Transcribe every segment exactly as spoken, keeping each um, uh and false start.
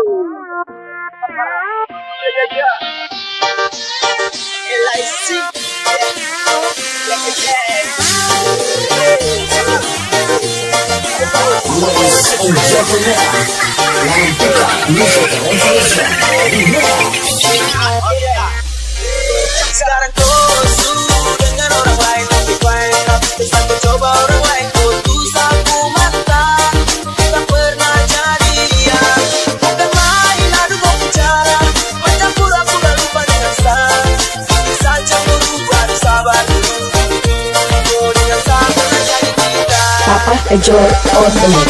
Sekarang kosu dengan orang lain lebih baik, tapi aku coba orang lain putus aku mantan. Tak pernah jadian, bukan main adu kau bicara, macam pura-pura lupa dengan sang. Saja berubah sabar dulu, dengan sang pernah jadi kita. Papa Ejor on the mix.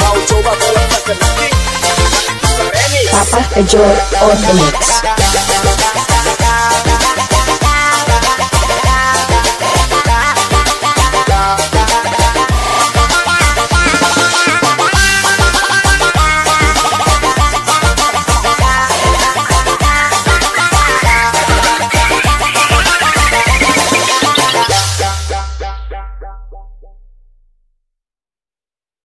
Papa Ejor on the mix.